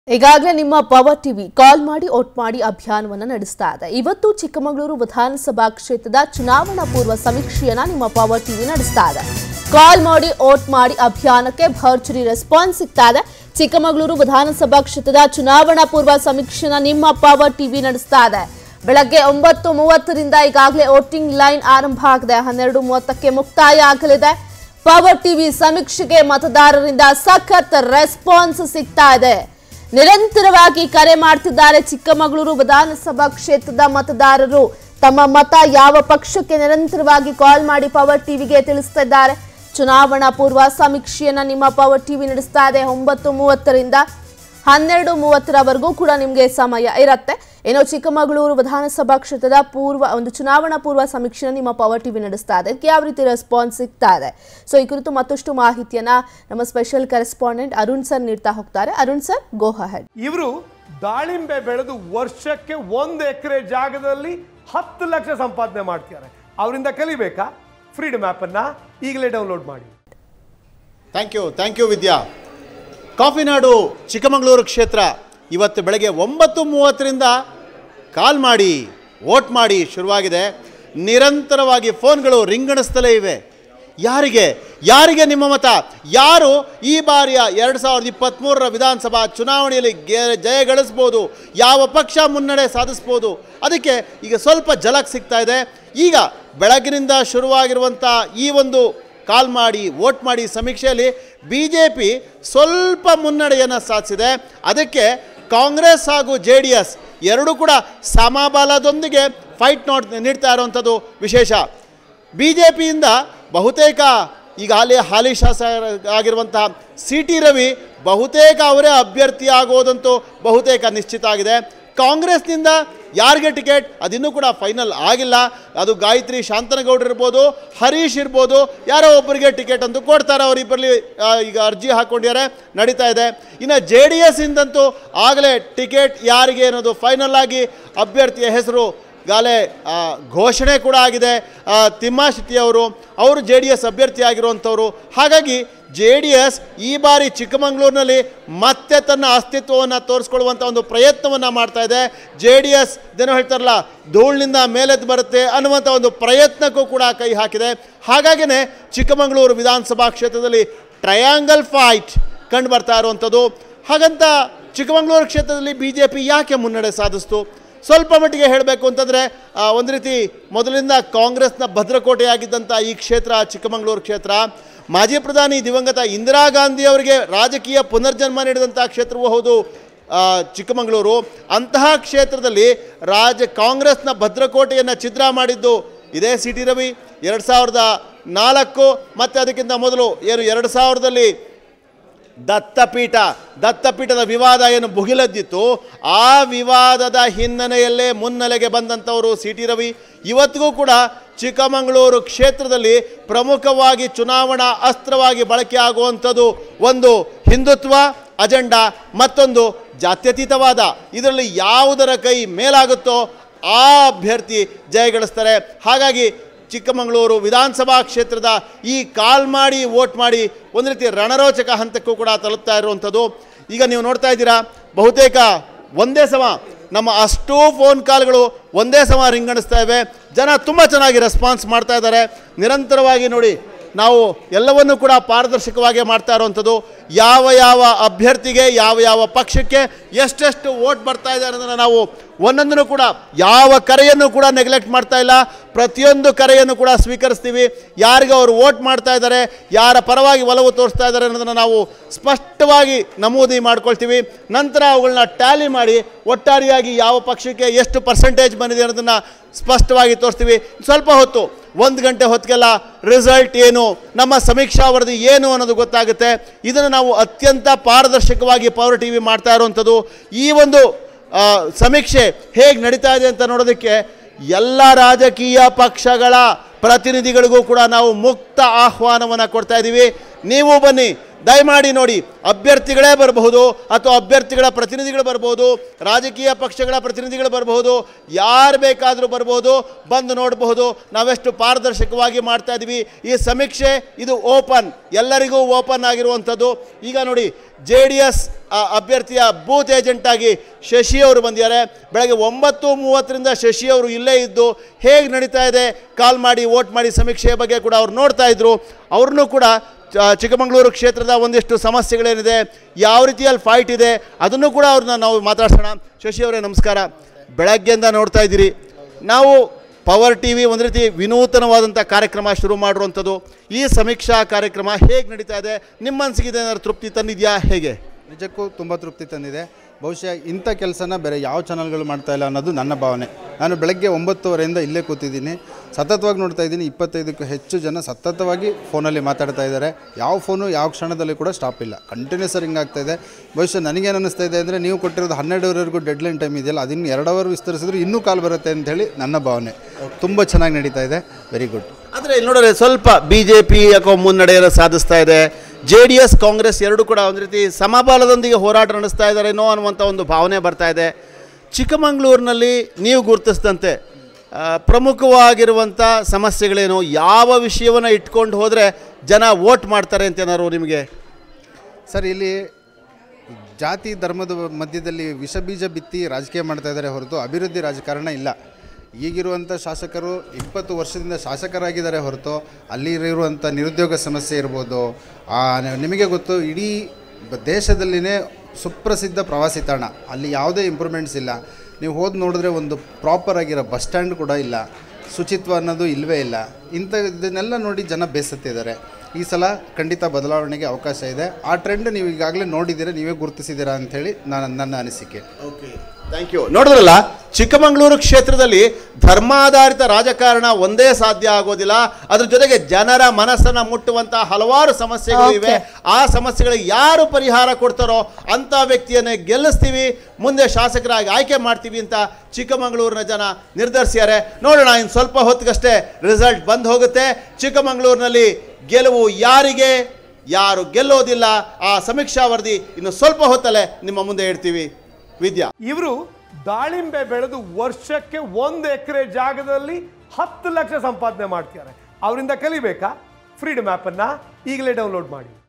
ಈಗಾಗಲೇ ನಿಮ್ಮ power TV ಕಾಲ್ ಮಾಡಿ ವೋಟ್ ಮಾಡಿ ಅಭಿಯಾನವನ್ನು ನಡೆಸ್ತಾ ಇದೆ. ಇವತ್ತು ಚಿಕ್ಕಮಗಳೂರು ವಿಧಾನಸಭಾ ಕ್ಷೇತ್ರದ ಚುನಾವಣಾ ಪೂರ್ವ ಸಮೀಕ್ಷೆಯನ್ನ ನಿಮ್ಮ ಪವರ್ ಟಿವಿ ನಡೆಸ್ತಾ ಇದೆ. ಕಾಲ್ ಮಾಡಿ ವೋಟ್ ಮಾಡಿ ಅಭಿಯಾನಕ್ಕೆ ಭರ್ಜರಿ ರೆಸ್ಪಾನ್ಸ್ ಸಿಗ್ತಾ ಇದೆ. ಚಿಕ್ಕಮಗಳೂರು ವಿಧಾನಸಭಾ ಕ್ಷೇತ್ರದ ಚುನಾವಣಾ ಪೂರ್ವ ಸಮೀಕ್ಷೆಯನ್ನ ನಿಮ್ಮ ಪವರ್ ಟಿವಿ ನಡೆಸ್ತಾ ಇದೆ. ಬೆಳಗ್ಗೆ 9:30ರಿಂದ ಈಗಾಗಲೇ ವೋಟಿಂಗ್ ಲೈನ್ ಆರಂಭ ಆಗಿದೆ. 12:30ಕ್ಕೆ ಮುಕ್ತಾಯ ಆಗಲಿದೆ. ಪವರ್ ಟಿವಿ ಸಮೀಕ್ಷೆಗೆ ಮತದಾರರಿಂದ ಸಖತ್ ರೆಸ್ಪಾನ್ಸ್ ಸಿಗ್ತಾ ಇದೆ. ನಿರಂತರವಾಗಿ ಕರೆ ಮಾಡ್ತಿದ್ದಾರೆ ಚಿಕ್ಕಮಗಳೂರು ವಿಧಾನಸಭಾ ಕ್ಷೇತ್ರದ ಮತದಾರರು. ತಮ್ಮ ಮತ ಯಾವ ಪಕ್ಷಕ್ಕೆ ನಿರಂತರವಾಗಿ ಕಾಲ್ ಮಾಡಿ ಪವರ್ ಟಿವಿಗೆ ತಿಳಿಸ್ತಿದ್ದಾರೆ. ಚುನಾವಣಾ ಪೂರ್ವ ಸಮೀಕ್ಷೆಯನ್ನ ನಿಮ್ಮ ಪವರ್ ಟಿವಿ ನಡೆಸ್ತಾ ಇದೆ. 9:30ರಿಂದ 12:30ರವರೆಗೂ ಕೂಡ ನಿಮಗೆ ಸಮಯ ಇರುತ್ತೆ. ಏನೋ ಚಿಕ್ಕಮಗಳೂರು ವಿಧಾನಸಭಾ ಕ್ಷೇತ್ರದ ಚುನಾವಣಾ ಪೂರ್ವ ಸಮೀಕ್ಷೆಯನ್ನು ನಿಮ್ಮ ಪವರ್ ಟಿವಿ ನಡೆಸ್ತಾ ಇದೆ. ಯಾವ ರೀತಿ ರೆಸ್ಪಾನ್ಸ್ ಸಿಗ್ತಾ ಇದೆ, ಸೊ ಈ ಕುರಿತು ಮತ್ತಷ್ಟು ಮಾಹಿತಿಯನ್ನ ನಮ್ಮ ಸ್ಪೆಷಲ್ ಕರೆಸ್ಪಾಂಡೆಂಟ್ ಅರುಣ್ ಸರ್ ನೀಡ್ತಾ ಹೋಗ್ತಾರೆ. Arun sir, go ahead. ಇವರು ದಾಳಿಂಬೆ ಬೆಳೆದು ವರ್ಷಕ್ಕೆ 1 ಎಕರೆ ಜಾಗದಲ್ಲಿ 10 ಲಕ್ಷ ಸಂಪಾದನೆ ಮಾಡ್ತಾರೆ. ಅವರಿಂದ ಕಲಿಬೇಕಾ? ಫ್ರೀಡಮ್ ಆ್ಯಪ್ ಅನ್ನ ಈಗಲೇ ಡೌನ್ಲೋಡ್ ಮಾಡಿ. Thank you Vidya. ಕಾಫಿನಾಡು ಚಿಕ್ಕಮಗಳೂರು ಕ್ಷೇತ್ರ ಇವತ್ತು ಬೆಳಗ್ಗೆ 9:30ರಿಂದ ಕಾಲ್ ಮಾಡಿ ವೋಟ್ ಮಾಡಿ ಶುರುವಾಗಿದೆ. ನಿರಂತರವಾಗಿ ಫೋನ್ಗಳು ರಿಂಗಣಿಸ್ತಲೇ ಇವೆ. ಯಾರಿಗೆ ನಿಮ್ಮ ಮತ? ಯಾರು ಈ ಬಾರಿಯ 2023ರ ವಿಧಾನಸಭಾ ಚುನಾವಣೆಯಲ್ಲಿ ಜಯಗಳಿಸ್ಬೋದು? ಯಾವ ಪಕ್ಷ ಮುನ್ನಡೆ ಸಾಧಿಸ್ಬೋದು? ಅದಕ್ಕೆ ಈಗ ಸ್ವಲ್ಪ ಝಲಕ್ ಸಿಗ್ತಾ ಇದೆ. ಈಗ ಬೆಳಗಿನಿಂದ ಶುರುವಾಗಿರುವಂಥ ಈ ಒಂದು ಕಾಲ್ ಮಾಡಿ ವೋಟ್ ಮಾಡಿ ಸಮೀಕ್ಷೆಯಲ್ಲಿ BJP ಸ್ವಲ್ಪ ಮುನ್ನಡೆಯನ್ನು ಸಾಧಿಸಿದೆ. ಅದಕ್ಕೆ ಕಾಂಗ್ರೆಸ್ ಹಾಗೂ JDS ಎರಡೂ ಕೂಡ ಸಮಬಲದೊಂದಿಗೆ ಫೈಟ್ ನೀಡ್ತಾ ಇರುವಂಥದ್ದು ವಿಶೇಷ. BJPಯಿಂದ ಬಹುತೇಕ ಈಗ ಹಾಲಿ ಶಾಸಕ ಆಗಿರುವಂಥ CT ರವಿ ಬಹುತೇಕ ಅವರೇ ಅಭ್ಯರ್ಥಿ ಆಗೋದಂತೂ ಬಹುತೇಕ ನಿಶ್ಚಿತ ಆಗಿದೆ. ಕಾಂಗ್ರೆಸ್ನಿಂದ ಯಾರಿಗೆ ಟಿಕೆಟ್ ಅದಿನ್ನೂ ಕೂಡ ಫೈನಲ್ ಆಗಿಲ್ಲ. ಅದು ಗಾಯತ್ರಿ ಶಾಂತನಗೌಡರು ಇರ್ಬೋದು, ಹರೀಶ್ ಇರ್ಬೋದು, ಯಾರೋ ಒಬ್ಬರಿಗೆ ಟಿಕೆಟ್ ಅಂತೂ ಕೊಡ್ತಾರೆ. ಅವರಿಬ್ಬರಲ್ಲಿ ಈಗ ಅರ್ಜಿ ಹಾಕ್ಕೊಂಡಿದ್ದಾರೆ, ನಡೀತಾ ಇದೆ. ಇನ್ನು JDS ಇಂದಂತೂ ಆಗಲೇ ಟಿಕೆಟ್ ಯಾರಿಗೆ ಅನ್ನೋದು ಫೈನಲ್ ಆಗಿ ಅಭ್ಯರ್ಥಿಯ ಹೆಸರು ಗಾಲೆ ಘೋಷಣೆ ಕೂಡ ಆಗಿದೆ. ತಿಮ್ಮಾಶೆಟ್ಟಿ ಅವರು JDS ಅಭ್ಯರ್ಥಿ ಆಗಿರುವಂಥವ್ರು. ಹಾಗಾಗಿ JDS ಈ ಬಾರಿ ಚಿಕ್ಕಮಗಳೂರಿನಲ್ಲಿ ಮತ್ತೆ ತನ್ನ ಅಸ್ತಿತ್ವವನ್ನು ತೋರಿಸ್ಕೊಳ್ಳುವಂಥ ಒಂದು ಪ್ರಯತ್ನವನ್ನು ಮಾಡ್ತಾ ಇದೆ. JDS ಏನೋ ಹೇಳ್ತಾರಲ್ಲ, ಧೂಳಿನಿಂದ ಮೇಲೆದ್ದು ಬರುತ್ತೆ ಅನ್ನುವಂಥ ಒಂದು ಪ್ರಯತ್ನಕ್ಕೂ ಕೂಡ ಕೈ ಹಾಕಿದೆ. ಹಾಗಾಗಿಯೇ ಚಿಕ್ಕಮಗಳೂರು ವಿಧಾನಸಭಾ ಕ್ಷೇತ್ರದಲ್ಲಿ ಟ್ರಯಾಂಗಲ್ ಫೈಟ್ ಕಂಡು ಬರ್ತಾ ಇರುವಂಥದ್ದು. ಹಾಗಂತ ಚಿಕ್ಕಮಗಳೂರು ಕ್ಷೇತ್ರದಲ್ಲಿ BJP ಯಾಕೆ ಮುನ್ನಡೆ ಸಾಧಿಸ್ತು? ಸ್ವಲ್ಪ ಮಟ್ಟಿಗೆ ಹೇಳಬೇಕು ಅಂತಂದರೆ, ಒಂದು ರೀತಿ ಮೊದಲಿಂದ ಕಾಂಗ್ರೆಸ್ನ ಭದ್ರಕೋಟೆಯಾಗಿದ್ದಂಥ ಈ ಕ್ಷೇತ್ರ ಚಿಕ್ಕಮಗಳೂರು ಕ್ಷೇತ್ರ ಮಾಜಿ ಪ್ರಧಾನಿ ದಿವಂಗತ ಇಂದಿರಾ ಗಾಂಧಿ ಅವರಿಗೆ ರಾಜಕೀಯ ಪುನರ್ಜನ್ಮ ನೀಡಿದಂಥ ಕ್ಷೇತ್ರವೂ ಹೌದು ಚಿಕ್ಕಮಗಳೂರು. ಅಂತಹ ಕ್ಷೇತ್ರದಲ್ಲಿ ಕಾಂಗ್ರೆಸ್ನ ಭದ್ರಕೋಟೆಯನ್ನು ಛಿದ್ರ ಮಾಡಿದ್ದು ಇದೇ CT ರವಿ. 2004 ಮತ್ತು ಅದಕ್ಕಿಂತ ಮೊದಲು 2000ರಲ್ಲಿ ದತ್ತಪೀಠದ ವಿವಾದ ಏನು ಭುಗಿಲೆದ್ದಿತ್ತು, ಆ ವಿವಾದದ ಹಿನ್ನೆಲೆಯಲ್ಲೇ ಮುನ್ನೆಲೆಗೆ ಬಂದಂಥವರು CT ರವಿ. ಇವತ್ತಿಗೂ ಕೂಡ ಚಿಕ್ಕಮಗಳೂರು ಕ್ಷೇತ್ರದಲ್ಲಿ ಪ್ರಮುಖವಾಗಿ ಚುನಾವಣಾ ಅಸ್ತ್ರವಾಗಿ ಬಳಕೆ ಆಗುವಂಥದ್ದು ಒಂದು ಹಿಂದುತ್ವ ಅಜೆಂಡಾ, ಮತ್ತೊಂದು ಜಾತ್ಯತೀತವಾದ. ಇದರಲ್ಲಿ ಯಾವುದರ ಕೈ ಮೇಲಾಗುತ್ತೋ ಆ ಅಭ್ಯರ್ಥಿ ಜಯಗಳಿಸ್ತಾರೆ. ಹಾಗಾಗಿ ಚಿಕ್ಕಮಗಳೂರು ವಿಧಾನಸಭಾ ಕ್ಷೇತ್ರದ ಈ ಕಾಲ್ ಮಾಡಿ ವೋಟ್ ಮಾಡಿ ಒಂದು ರೀತಿ ರಣರೋಚಕ ಹಂತಕ್ಕೂ ಕೂಡ ತಲುಪ್ತಾ ಇರುವಂಥದ್ದು. ಈಗ ನೀವು ನೋಡ್ತಾ ಇದ್ದೀರಾ, ಬಹುತೇಕ ಒಂದೇ ಸಮ ನಮ್ಮ ಅಷ್ಟೂ ಫೋನ್ ಕಾಲ್ಗಳು ಒಂದೇ ಸಮ ರಿಂಗಣಿಸ್ತಾ ಇವೆ. ಜನ ತುಂಬ ಚೆನ್ನಾಗಿ ರೆಸ್ಪಾನ್ಸ್ ಮಾಡ್ತಾ ಇದ್ದಾರೆ. ನಿರಂತರವಾಗಿ ನೋಡಿ, ನಾವು ಎಲ್ಲವನ್ನೂ ಕೂಡ ಪಾರದರ್ಶಕವಾಗಿ ಮಾಡ್ತಾ ಇರುವಂಥದ್ದು. ಯಾವ ಅಭ್ಯರ್ಥಿಗೆ ಯಾವ ಪಕ್ಷಕ್ಕೆ ಎಷ್ಟೆಷ್ಟು ವೋಟ್ ಬರ್ತಾ ಇದೆ ಅನ್ನೋದನ್ನು ನಾವು ಒಂದೊಂದನ್ನು ಕೂಡ ಯಾವ ಕರೆಯನ್ನು ಕೂಡ ನೆಗ್ಲೆಕ್ಟ್ ಮಾಡ್ತಾ ಇಲ್ಲ. ಪ್ರತಿಯೊಂದು ಕರೆಯನ್ನು ಕೂಡ ಸ್ವೀಕರಿಸ್ತೀವಿ. ಯಾರಿಗೆ ಅವರು ವೋಟ್ ಮಾಡ್ತಾ ಇದ್ದಾರೆ, ಯಾರ ಪರವಾಗಿ ಒಲವು ತೋರಿಸ್ತಾ ಇದ್ದಾರೆ ಅನ್ನೋದನ್ನು ನಾವು ಸ್ಪಷ್ಟವಾಗಿ ನಮೂದಿ ಮಾಡ್ಕೊಳ್ತೀವಿ. ನಂತರ ಅವುಗಳನ್ನ ಟ್ಯಾಲಿ ಮಾಡಿ ಒಟ್ಟಾರೆಯಾಗಿ ಯಾವ ಪಕ್ಷಕ್ಕೆ ಎಷ್ಟು ಪರ್ಸೆಂಟೇಜ್ ಬಂದಿದೆ ಅನ್ನೋದನ್ನು ಸ್ಪಷ್ಟವಾಗಿ ತೋರಿಸ್ತೀವಿ. ಸ್ವಲ್ಪ ಹೊತ್ತು, 1 ಗಂಟೆ ಹೊತ್ತಿಗೆಲ್ಲ ರಿಸಲ್ಟ್ ಏನು, ನಮ್ಮ ಸಮೀಕ್ಷಾ ವರದಿ ಏನು ಅನ್ನೋದು ಗೊತ್ತಾಗುತ್ತೆ. ಇದನ್ನು ನಾವು ಅತ್ಯಂತ ಪಾರದರ್ಶಕವಾಗಿ ಪವರ್ ಟಿವಿ ಮಾಡ್ತಾ ಇರುವಂಥದ್ದು. ಈ ಒಂದು ಸಮೀಕ್ಷೆ ಹೇಗೆ ನಡೀತಾ ಇದೆ ಅಂತ ನೋಡೋದಕ್ಕೆ ಎಲ್ಲ ರಾಜಕೀಯ ಪಕ್ಷಗಳ ಪ್ರತಿನಿಧಿಗಳಿಗೂ ಕೂಡ ನಾವು ಮುಕ್ತ ಆಹ್ವಾನವನ್ನು ಕೊಡ್ತಾ ಇದ್ದೀವಿ. ನೀವು ಬನ್ನಿ, ದಯಮಾಡಿ ನೋಡಿ, ಅಭ್ಯರ್ಥಿಗಳೇ ಬರಬಹುದು ಅಥವಾ ಅಭ್ಯರ್ಥಿಗಳ ಪ್ರತಿನಿಧಿಗಳು ಬರ್ಬೋದು, ರಾಜಕೀಯ ಪಕ್ಷಗಳ ಪ್ರತಿನಿಧಿಗಳು ಬರಬಹುದು, ಯಾರು ಬೇಕಾದರೂ ಬರ್ಬೋದು, ಬಂದು ನೋಡಬಹುದು. ನಾವೆಷ್ಟು ಪಾರದರ್ಶಕವಾಗಿ ಮಾಡ್ತಾ ಇದ್ದೀವಿ. ಈ ಸಮೀಕ್ಷೆ ಇದು ಓಪನ್, ಎಲ್ಲರಿಗೂ ಓಪನ್ ಆಗಿರುವಂಥದ್ದು. ಈಗ ನೋಡಿ, JDS ಅಭ್ಯರ್ಥಿಯ ಬೂತ್ ಏಜೆಂಟಾಗಿ ಶಶಿ ಅವರು ಬಂದಿದ್ದಾರೆ. ಬೆಳಗ್ಗೆ 9:30ರಿಂದ ಶಶಿ ಅವರು ಇಲ್ಲೇ ಇದ್ದು ಹೇಗೆ ನಡೀತಾ ಇದೆ ಕಾಲ್ ಮಾಡಿ ವೋಟ್ ಮಾಡಿ ಸಮೀಕ್ಷೆಯ ಬಗ್ಗೆ ಕೂಡ ಅವ್ರು ನೋಡ್ತಾ ಇದ್ರು. ಅವ್ರನ್ನೂ ಕೂಡ ಚಿಕ್ಕಮಗಳೂರು ಕ್ಷೇತ್ರದ ಒಂದಿಷ್ಟು ಸಮಸ್ಯೆಗಳೇನಿದೆ, ಯಾವ ರೀತಿಯಲ್ಲಿ ಫೈಟ್ ಇದೆ, ಅದನ್ನು ಕೂಡ ಅವ್ರನ್ನ ನಾವು ಮಾತಾಡ್ಸೋಣ. ಶಶಿ ಅವರೇ ನಮಸ್ಕಾರ. ಬೆಳಗ್ಗೆಯಿಂದ ನೋಡ್ತಾ ಇದ್ದೀರಿ, ನಾವು ಪವರ್ TV ಒಂದು ರೀತಿ ವಿನೂತನವಾದಂಥ ಕಾರ್ಯಕ್ರಮ ಶುರು ಮಾಡಿರುವಂಥದ್ದು. ಈ ಸಮೀಕ್ಷಾ ಕಾರ್ಯಕ್ರಮ ಹೇಗೆ ನಡೀತಾ ಇದೆ? ನಿಮ್ಮ ಮನಸ್ಸಿಗೆ ಏನಾದ್ರು ತೃಪ್ತಿ ತಂದಿದೆಯಾ? ಹೇಗೆ? ನಿಜಕ್ಕೂ ತುಂಬ ತೃಪ್ತಿ ತಂದಿದೆ. ಬಹುಶಃ ಇಂಥ ಕೆಲಸನ ಬೇರೆ ಯಾವ ಚಾನಲ್ಗಳು ಮಾಡ್ತಾ ಇಲ್ಲ ಅನ್ನೋದು ನನ್ನ ಭಾವನೆ. ನಾನು ಬೆಳಗ್ಗೆ 9:30ರಿಂದ ಇಲ್ಲೇ ಕೂತಿದ್ದೀನಿ, ಸತತವಾಗಿ ನೋಡ್ತಾ ಇದ್ದೀನಿ. 25ಕ್ಕೂ ಹೆಚ್ಚು ಜನ ಸತತವಾಗಿ ಫೋನಲ್ಲಿ ಮಾತಾಡ್ತಾ ಇದ್ದಾರೆ. ಯಾವ ಫೋನು ಯಾವ ಕ್ಷಣದಲ್ಲಿ ಕೂಡ ಸ್ಟಾಪ್ ಇಲ್ಲ, ಕಂಟಿನ್ಯೂಸ್ ರಿಂಗ್ ಆಗ್ತಾ ಇದೆ. ಬಹುಶಃ ನನಗೇನು ಅನ್ನಿಸ್ತಾ ಇದೆ ಅಂದರೆ, ನೀವು ಕೊಟ್ಟಿರೋದು 12ವರೆಗೂ ಡೆಡ್ಲೈನ್ ಟೈಮ್ ಇದೆಯಲ್ಲ, ಅದನ್ನು 2 ಅವರ್ ವಿಸ್ತರಿಸಿದ್ರು ಇನ್ನೂ ಕಾಲ್ ಬರುತ್ತೆ ಅಂಥೇಳಿ ನನ್ನ ಭಾವನೆ. ತುಂಬ ಚೆನ್ನಾಗಿ ನಡೀತಾ ಇದೆ. Very good. ಆದರೆ ಇಲ್ಲಿ ನೋಡಿದ್ರೆ ಸ್ವಲ್ಪ BJP ಯಾಕೋ ಮುನ್ನಡೆಯನ್ನು ಸಾಧಿಸ್ತಾ ಇದೆ, JDS ಕಾಂಗ್ರೆಸ್ ಎರಡೂ ಕೂಡ ಒಂದು ರೀತಿ ಸಮಬಲದೊಂದಿಗೆ ಹೋರಾಟ ನಡೆಸ್ತಾ ಇದ್ದಾರೇನೋ ಅನ್ನುವಂಥ ಒಂದು ಭಾವನೆ ಬರ್ತಾ ಇದೆ. ಚಿಕ್ಕಮಗಳೂರಿನಲ್ಲಿ ನೀವು ಗುರುತಿಸಿದಂತೆ ಪ್ರಮುಖವಾಗಿರುವಂಥ ಸಮಸ್ಯೆಗಳೇನು, ಯಾವ ವಿಷಯವನ್ನು ಇಟ್ಕೊಂಡು ಹೋದರೆ ಜನ ವೋಟ್ ಮಾಡ್ತಾರೆ ಅಂತ ಏನಾದ್ರು ನಿಮಗೆ? ಸರ್, ಇಲ್ಲಿ ಜಾತಿ ಧರ್ಮದ ಮಧ್ಯದಲ್ಲಿ ವಿಷಬೀಜ ಬಿತ್ತಿ ರಾಜಕೀಯ ಮಾಡ್ತಾ ಇದ್ದಾರೆ ಹೊರತು ಅಭಿವೃದ್ಧಿ ರಾಜಕಾರಣ ಇಲ್ಲ. ಈಗಿರುವಂಥ ಶಾಸಕರು 20 ವರ್ಷದಿಂದ ಶಾಸಕರಾಗಿದ್ದಾರೆ ಹೊರತು ಅಲ್ಲಿರುವಂಥ ನಿರುದ್ಯೋಗ ಸಮಸ್ಯೆ ಇರ್ಬೋದು. ನಿಮಗೆ ಗೊತ್ತು, ಇಡೀ ದೇಶದಲ್ಲಿನೇ ಸುಪ್ರಸಿದ್ಧ ಪ್ರವಾಸಿ ತಾಣ, ಅಲ್ಲಿ ಯಾವುದೇ ಇಂಪ್ರೂವ್ಮೆಂಟ್ಸ್ ಇಲ್ಲ. ನೀವು ಹೋಗಿ ನೋಡಿದ್ರೆ ಒಂದು ಪ್ರಾಪರ್ ಆಗಿರೋ ಬಸ್ ಸ್ಟ್ಯಾಂಡ್ ಕೂಡ ಇಲ್ಲ, ಶುಚಿತ್ವ ಅನ್ನೋದು ಇಲ್ಲವೇ ಇಲ್ಲ. ಇದನ್ನೆಲ್ಲ ನೋಡಿ ಜನ ಬೇಸತ್ತಿದ್ದಾರೆ. ಈ ಸಲ ಖಂಡಿತ ಬದಲಾವಣೆಗೆ ಅವಕಾಶ ಇದೆ. ಆ ಟ್ರೆಂಡ್ ನೀವು ಈಗಾಗಲೇ ನೋಡಿದ್ದೀರಾ, ನೀವೇ ಗುರುತಿಸಿದ್ದೀರಾ ಅಂಥೇಳಿ ನನ್ನ ಅನಿಸಿಕೆ. Okay, thank you. ನೋಡಿದ್ರಲ್ಲ, ಚಿಕ್ಕಮಗಳೂರು ಕ್ಷೇತ್ರದಲ್ಲಿ ಧರ್ಮಾಧಾರಿತ ರಾಜಕಾರಣ ಒಂದೇ ಸಾಧ್ಯ ಆಗೋದಿಲ್ಲ, ಅದ್ರ ಜೊತೆಗೆ ಜನರ ಮನಸ್ಸನ್ನು ಮುಟ್ಟುವಂಥ ಹಲವಾರು ಸಮಸ್ಯೆಗಳು ಇವೆ. ಆ ಸಮಸ್ಯೆಗಳಿಗೆ ಯಾರು ಪರಿಹಾರ ಕೊಡ್ತಾರೋ ಅಂಥ ವ್ಯಕ್ತಿಯನ್ನೇ ಗೆಲ್ಲಿಸ್ತೀವಿ, ಮುಂದೆ ಶಾಸಕರಾಗಿ ಆಯ್ಕೆ ಮಾಡ್ತೀವಿ ಅಂತ ಚಿಕ್ಕಮಗಳೂರಿನ ಜನ ನಿರ್ಧರಿಸಿದ್ದಾರೆ. ನೋಡೋಣ, ಇನ್ನು ಸ್ವಲ್ಪ ಹೊತ್ತಿಗಷ್ಟೇ ರಿಸಲ್ಟ್ ಬಂದು ಹೋಗುತ್ತೆ. ಚಿಕ್ಕಮಗಳೂರಿನಲ್ಲಿ ಗೆಲುವು ಯಾರಿಗೆ, ಯಾರು ಗೆಲ್ಲೋದಿಲ್ಲ, ಆ ಸಮೀಕ್ಷಾ ವರದಿ ಇನ್ನು ಸ್ವಲ್ಪ ಹೊತ್ತಲ್ಲೇ ನಿಮ್ಮ ಮುಂದೆ ಇಡ್ತೀವಿ. ವಿದ್ಯಾ, ಇವರು ದಾಳಿಂಬೆ ಬೆಳೆದು ವರ್ಷಕ್ಕೆ 1 ಎಕರೆ ಜಾಗದಲ್ಲಿ 10 ಲಕ್ಷ ಸಂಪಾದನೆ ಮಾಡ್ತಿದ್ದಾರೆ. ಅವರಿಂದ ಕಲಿಬೇಕಾ? ಫ್ರೀಡಮ್ ಆ್ಯಪನ್ನು ಈಗಲೇ ಡೌನ್ಲೋಡ್ ಮಾಡಿ.